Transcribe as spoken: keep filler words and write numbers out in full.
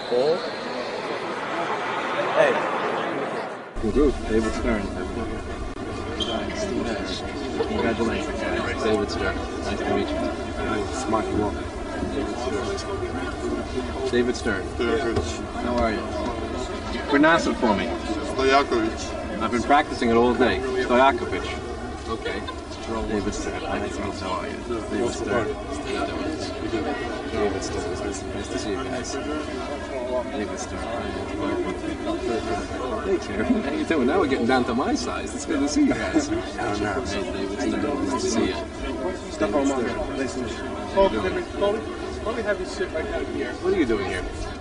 Four. Hey. Good group. David Stern. Congratulations, guys. David Stern. Nice to meet you. Smart walk. David Stern. Stojakovic. How are you? Pronounce it for me. Stojakovic. I've been practicing it all day. Stojakovic. Okay. David Stern. Nice to meet you. How are you? David Stern. David Stern. Nice to see you guys. David Stern. Hey, Karen. How you doing? Now we're getting down to my size. It's good to see you guys. Hey, David Stern. Nice to see you. Stefan, nice to meet you. What are you doing here?